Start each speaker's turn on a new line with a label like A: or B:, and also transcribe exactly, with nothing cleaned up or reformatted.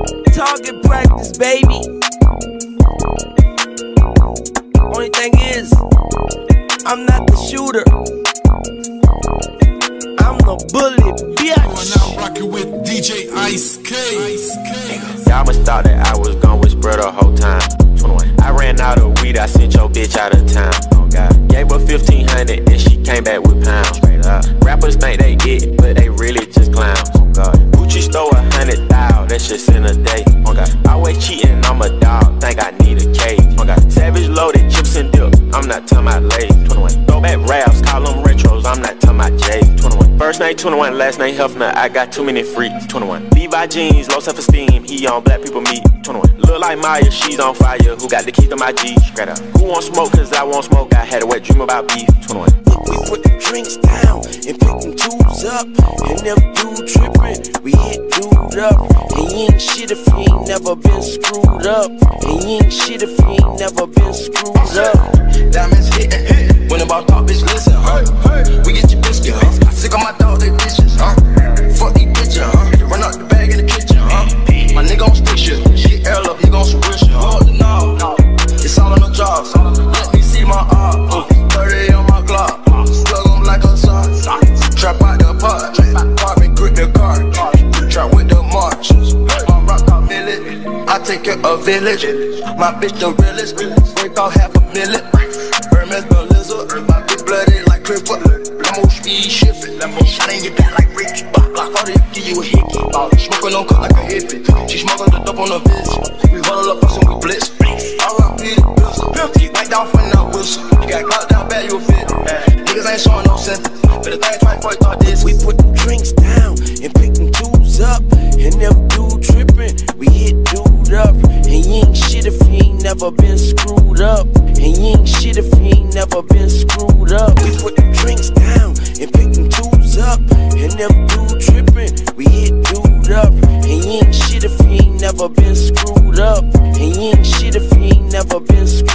A: Target practice, baby. Only thing is, I'm not the shooter. I'm the bullet, bitch.
B: Now rockin' with D J Ice K.
C: Y'all must thought that I was gone with spread the whole time. twenty-one. I ran out of weed, I sent your bitch out of town. Oh God. Gave her fifteen hundred and she came back with pounds. Straight up. Rappers think they get, but they really just clowns. Oh God. Gucci stole a hundred thousand, that's just in a day. Oh God. Always cheating, I'm a dog, think I need a cage. Oh God. Savage loaded, chips and dip, I'm not talking about Lay's. twenty-one. Throwback raps, call them retros, I'm not talking about J's. twenty-one. First name twenty-one, last name Hefner, I got too many freaks. twenty-one. Levi jeans, low self-esteem, he on black people meat. twenty-one. Look like Maya, she's on fire, who got the keys to my G? Straight up. Who want smoke, cause I want smoke, I had a wet dream about beef. twenty-one.
A: We put the drinks down and pick them tubes up. And them dude trippin', we hit dude up. And you ain't shit if you ain't never been screwed up. And you ain't shit if you ain't never been screwed up.
D: Diamonds hittin', hit. When about talk, bitch, listen, huh? We get your biscuit, huh? Sick of my dog, they bitches, huh? Fuck these bitches, huh? Run out the bag in the kitchen, huh? My nigga on stick shit. She air up, nigga on some real shit, huh? No, it's all on the job, so let me see my art. thirty on my Glock, slug on like a sock. Trap out the pot, apartment grip the car. Trap with the marches, my rock out millet. I take care of village, my bitch the realest. Break off half a millet. Hermes the lizard, my bitch bloody like Cripper. Lambo speed shifting, shot in your back like Ricky. Glock forty, give you a hickey. Smoking on cut like a hippie. She smoking the dope on the bitch. We huddle up us and we blitz. R I P the pistol, like Dolphin now whistle. You got clocked down bad, you a fit. Niggas ain't showing no sympathy. Better think twice before you thought this.
A: We put them drinks down and pick them tubes up. And them dude trippin', we hit dude up. And you ain't shit if you ain't never been screwed up. And you ain't shit if you ain't never been screwed up. We put them drinks down and pick them tubes up. And them dude trippin', we hit dude up. And you ain't shit if you ain't never been screwed up. And you ain't shit if you ain't never been screwed up.